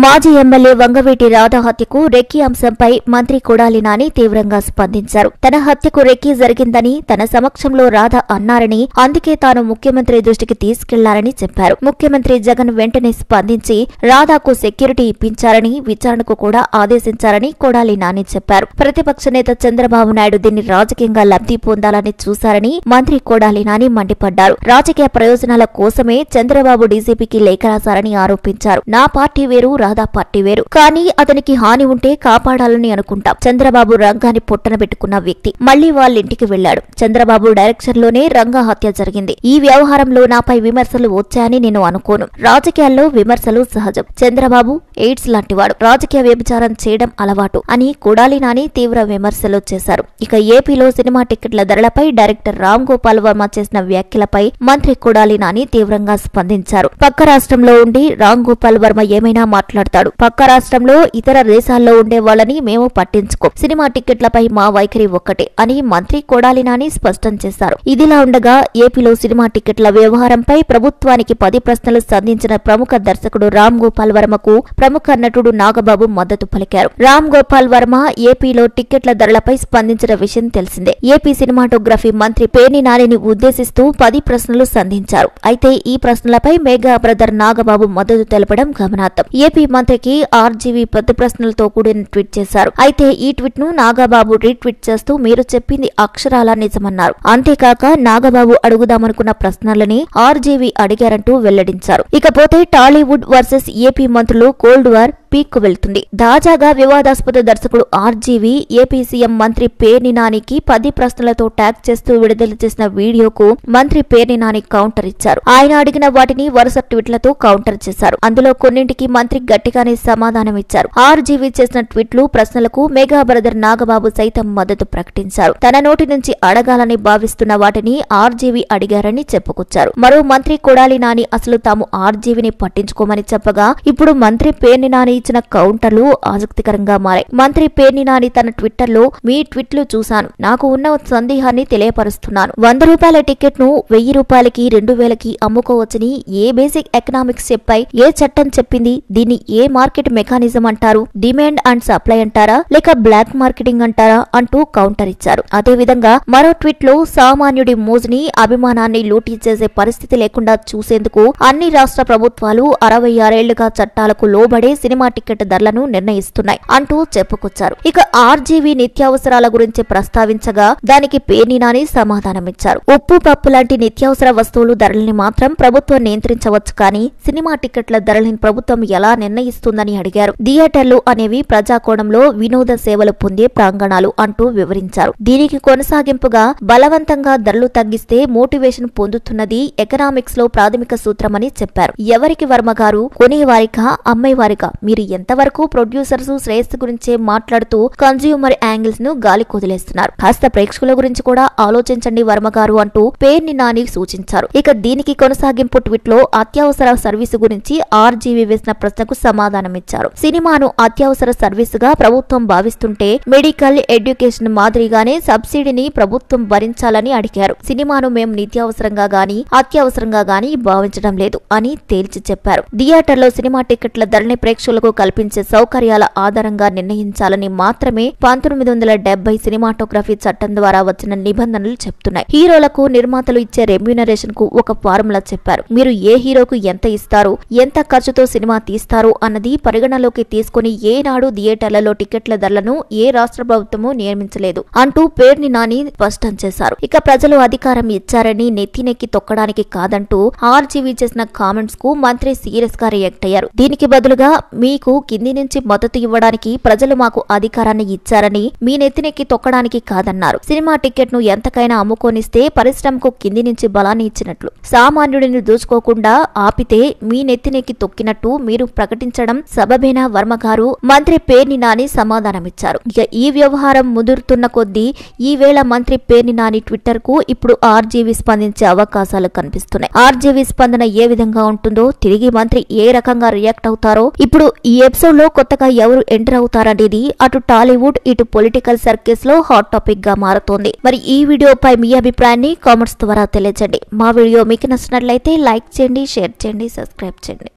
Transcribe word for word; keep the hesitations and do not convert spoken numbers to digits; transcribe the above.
మాజీ ఎమ్మెల్యే వంగవీటి రాధ హత్యకు రెక్కి అంశంపై మంత్రి కొడాలి నాని తీవ్రంగా స్పందించారు. తన హత్యకు రెక్కి జరిగిందని తన సమక్షంలో రాధ అన్నారని, అందుకే తాను ముఖ్యమంత్రి దృష్టికి తీసుకెళ్లారని చెప్పారు. ముఖ్యమంత్రి జగన్ వెంటనే స్పందించి రాధాకు సెక్యూరిటీ ఇప్పించారని, విచారణకు కూడా ఆదేశించారని కొడాలి నాని చెప్పారు. ప్రతిపక్ష నేత చంద్రబాబు నాయుడు దీన్ని రాజకీయంగా లబ్ధి పొందాలని చూశారని మంత్రి కొడాలి నాని మండిపడ్డారు. రాజకీయ ప్రయోజనాల కోసమే చంద్రబాబు డీజీపీకి లేఖ రాశారని ఆరోపించారు. నా పార్టీ వేరు, రాధా పార్టీ వేరు, కానీ అతనికి హాని ఉంటే కాపాడాలని అనుకుంటాం. చంద్రబాబు రంగాన్ని పొట్టన పెట్టుకున్న వ్యక్తి మళ్లీ వాళ్ళింటికి వెళ్లాడు. చంద్రబాబు డైరెక్షన్ లోనే రంగా హత్య జరిగింది. ఈ వ్యవహారంలో నాపై విమర్శలు వచ్చాయని నేను అనుకోను. రాజకీయాల్లో విమర్శలు సహజం. చంద్రబాబు ఎయిడ్స్ లాంటివాడు, రాజకీయ వ్యభిచారం చేయడం అలవాటు అని కొడాలి నాని తీవ్ర విమర్శలు చేశారు. ఇక ఏపీలో సినిమా టికెట్ల ధరలపై డైరెక్టర్ రామ్ గోపాల్ వర్మ చేసిన వ్యాఖ్యలపై మంత్రి కొడాలి నాని తీవ్రంగా స్పందించారు. పక్క రాష్ట్రంలో ఉండి రామ్ గోపాల్ వర్మ ఏమైనా మాట్లాడతాడు. పక్క రాష్ట్రంలో ఇతర దేశాల్లో ఉండే వాళ్ళని మేము పట్టించుకో. సినిమా టికెట్లపై మా వైఖరి ఒక్కటే అని మంత్రి కొడాలి నాని స్పష్టం చేశారు. ఇదిలా ఉండగా ఏపీలో సినిమా టికెట్ల వ్యవహారంపై ప్రభుత్వానికి పది ప్రశ్నలు సంధించిన ప్రముఖ దర్శకుడు రామ్ గోపాల్ వర్మకు ప్రముఖ నటుడు నాగబాబు మద్దతు పలికారు. రామ్ గోపాల్ వర్మ ఏపీలో టికెట్ల ధరలపై స్పందించిన విషయం తెలిసిందే. ఏపీ సినిమాటోగ్రఫీ మంత్రి పేర్ని నానిని ఉద్దేశిస్తూ పది ప్రశ్నలు సంధించారు. అయితే ఈ ప్రశ్నలపై మెగా బ్రదర్ నాగబాబు మద్దతు తెలపడం గమనార్థం. ఏపీ మంత్రికి ఆర్జీవీ పది ప్రశ్నలతో కూడిన ట్వీట్ చేశారు. అయితే ఈ ట్వీట్ ను నాగబాబు రీట్వీట్ చేస్తూ మీరు చెప్పింది అక్షరాల నిజమన్నారు. అంతేకాక నాగబాబు అడుగుదామనుకున్న ప్రశ్నలని ఆర్జీవీ అడిగారంటూ వెల్లడించారు. ఇకపోతే టాలీవుడ్ వర్సెస్ ఏపీ మంత్రులు కోల్డ్ వార్ పీక్ వెళ్తుంది. తాజాగా వివాదాస్పద దర్శకుడు ఆర్జీవీ ఏపీ సీఎం మంత్రి పేర్ని నానికి పది ప్రశ్నలతో ట్యాగ్ చేస్తూ విడుదల చేసిన వీడియోకు మంత్రి పేర్ని నాని కౌంటర్ ఇచ్చారు. ఆయన అడిగిన వాటిని వరుస ట్వీట్లతో కౌంటర్ చేశారు. అందులో కొన్నింటికి మంత్రి గట్టిగానే సమాధానం ఇచ్చారు. ఆర్జీవీ చేసిన ట్వీట్లు, ప్రశ్నలకు మెగా బ్రదర్ నాగబాబు సైతం మద్దతు ప్రకటించారు. తన నోటి నుంచి అడగాలని భావిస్తున్న వాటిని ఆర్జీవీ అడిగారని చెప్పుకొచ్చారు. మరో మంత్రి కొడాలి నాని అసలు తాము ఆర్జీవీని పట్టించుకోమని చెప్పగా ఇప్పుడు మంత్రి పేర్ని నాని ఇచ్చిన కౌంటర్లు ఆసక్తికరంగా మారాయి. మంత్రి పేర్ని నాని తన ట్విట్టర్ లో మీ ట్వీట్లు చూశాను, నాకు ఉన్న సందేహాన్ని తెలియపరుస్తున్నాను. వంద రూపాయల టికెట్ ను వెయ్యి రూపాయలకి రెండు వేలకి అమ్ముకోవచ్చని ఏ బేసిక్ ఎకనామిక్స్ చెప్పై ఏ చట్టం చెప్పింది? దీన్ని ఏ మార్కెట్ మెకానిజం అంటారు? డిమాండ్ అండ్ సప్లై అంటారా, లేక బ్లాక్ మార్కెటింగ్ అంటారా అంటూ కౌంటర్ ఇచ్చారు. అదేవిధంగా మరో ట్వీట్ లో సామాన్యుడి మోజుని, అభిమానాన్ని లూటీ చేసే పరిస్థితి లేకుండా చూసేందుకు అన్ని రాష్ట్ర ప్రభుత్వాలు అరవై ఆరేళ్లుగా చట్టాలకు లోబడే సినిమా టికెట్ ధరలను నిర్ణయిస్తున్నాయి అంటూ చెప్పుకొచ్చారు. ఇక ఆర్జీవీ నిత్యావసరాల గురించి ప్రస్తావించగా దానికి పేర్ని నాని సమాధానమిచ్చారు. ఉప్పు, పప్పు లాంటి నిత్యావసర వస్తువులు ధరలని మాత్రం ప్రభుత్వం నియంత్రించవచ్చు, కానీ సినిమా టికెట్ల ధరలను ప్రభుత్వం ఎలా నిర్ణయిస్తుందని అడిగారు. థియేటర్లు అనేవి ప్రజాకోణంలో వినోద సేవలు పొందే ప్రాంగణాలు అంటూ వివరించారు. దీనికి కొనసాగింపుగా బలవంతంగా ధరలు తగ్గిస్తే మోటివేషన్ పొందుతున్నది ఎకనామిక్స్ లో ప్రాథమిక సూత్రమని చెప్పారు. ఎవరికి వర్మ గారు, కొనేవారికా అమ్మేవారికా? మీరు ఎంతవరకు ప్రొడ్యూసర్స్ శ్రేయస్సు గురించే మాట్లాడుతూ కన్స్యూమర్ యాంగిల్స్ ను గాలి కొదిలేస్తున్నారు? కాస్త ప్రేక్షకుల గురించి కూడా ఆలోచించండి వర్మ గారు అంటూ పేర్ని నాని సూచించారు. ఇక దీనికి కొనసాగింపు ట్వీట్ లో అత్యవసర సర్వీసు గురించి ఆర్జీవీ వేసిన ప్రశ్నకు సమాధానమిచ్చారు. సినిమాను అత్యవసర సర్వీసుగా ప్రభుత్వం భావిస్తుంటే మెడికల్, ఎడ్యుకేషన్ మాదిరిగానే సబ్సిడీని ప్రభుత్వం భరించాలని అడిగారు. సినిమాను మేము నిత్యావసరంగా గానీ అత్యవసరంగా గానీ భావించడం లేదు అని తేల్చి చెప్పారు. థియేటర్లో సినిమా టికెట్ల ధరని ప్రేక్షకులకు కల్పించే సౌకర్యాల ఆధారంగా నిర్ణయించాలని మాత్రమే పంతొమ్మిది వందల డెబ్బై సినిమాటోగ్రఫీ చట్టం ద్వారా వచ్చిన నిబంధనలు చెప్తున్నాయి. హీరోలకు నిర్మాతలు ఇచ్చే రెమ్యూనరేషన్ కు ఒక ఫార్ములా చెప్పారు. మీరు ఏ హీరోకు ఎంత ఇస్తారు, ఎంత ఖర్చుతో సినిమా తీస్తారు అన్నది పరిగణలోకి తీసుకుని ఏనాడు థియేటర్లలో టికెట్ల ధరలను ఏ రాష్ట్ర ప్రభుత్వము నియమించలేదు అంటూ పేర్ని నాని స్పష్టం చేశారు. ఇక ప్రజలు అధికారం ఇచ్చారని నెత్తినెక్కి తొక్కడానికి కాదంటూ ఆర్జీవీ చేసిన కామెంట్స్ కు మంత్రి సీరియస్ గా రియాక్ట్ అయ్యారు. దీనికి బదులుగా మీకు కింది నుంచి మద్దతు ఇవ్వడానికి ప్రజలు మాకు అధికారాన్ని ఇచ్చారని మీ నెత్తినెక్కి తొక్కడానికి కాదన్నారు. సినిమా టికెట్ ను ఎంతకైనా అమ్ముకోనిస్తే పరిశ్రమకు కింది నుంచి బలాన్ని ఇచ్చినట్లు. సామాన్యుడిని దోచుకోకుండా ఆపితే మీ నెత్తినెక్కి తొక్కినట్టు మీరు ప్రకటించడం సబబేనా వర్మ గారు? మంత్రి పేర్ని నాని సమాధానమిచ్చారు. ఇక ఈ వ్యవహారం ముదురుతున్న కొద్దీ ఈవేళ మంత్రి పేర్ని నాని ట్విట్టర్ కు ఇప్పుడు ఆర్జీవీ స్పందించే అవకాశాలు కనిపిస్తున్నాయి. ఆర్జీవీ స్పందన ఏ విధంగా ఉంటుందో, తిరిగి మంత్రి ఏ రకంగా రియాక్ట్ అవుతారో, ఇప్పుడు ఈ ఎపిసోడ్ లో కొత్తగా ఎవరు ఎంటర్ అవుతారనేది అటు టాలీవుడ్, ఇటు పొలిటికల్ సర్కిల్స్ లో హాట్ టాపిక్ గా మారుతోంది. మరి ఈ వీడియోపై మీ అభిప్రాయాన్ని కామెంట్స్ ద్వారా తెలియజేయండి. మా వీడియో మీకు నచ్చినట్లయితే లైక్ చేయండి, షేర్ చేయండి, సబ్స్క్రైబ్ చేయండి.